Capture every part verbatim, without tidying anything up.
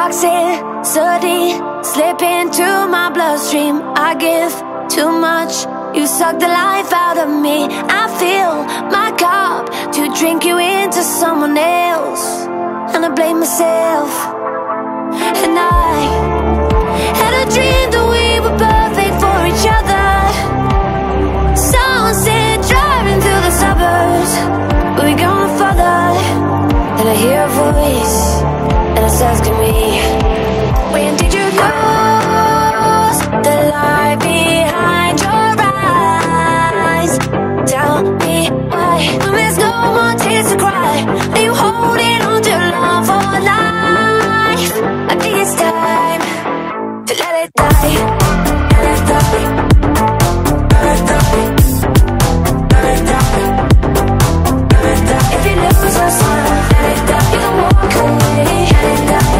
toxicity slip into my bloodstream. I give too much, you suck the life out of me. I fill my cup to drink you into someone else, and I blame myself. And I had a dream that we were perfect for each other. Sunset driving through the suburbs, but we gone further. And I hear a voice, and it's asking me, when did you lose the light behind your eyes? Tell me why, when there's no more tears to cry, are you holding on to love for life? I think it's time to let it die, let it die, let it die, let it die, let it die. If you lose your smile, let it die. You can walk away, let it die.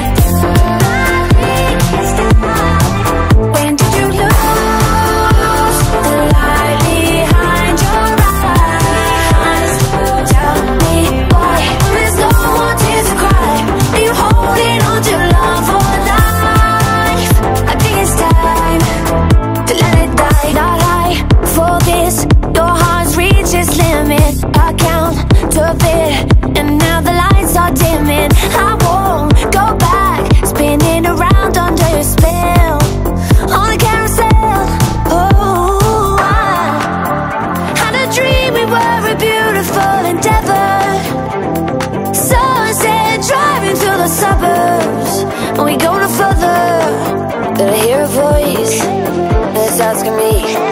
When did you lose the light behind your eyes? Tell me why, there's no more tears to cry. Are you holding on to love for life? I think it's time to let it die. Not high for this, your heart's reached its limit. I count to a bit, and now the lights are dimming. I won't go back, spinning around under your spell, on the carousel. Oh, I had a dream we were a beautiful endeavor. Sunset driving through the suburbs, and we go no further. But I hear a voice that's asking me,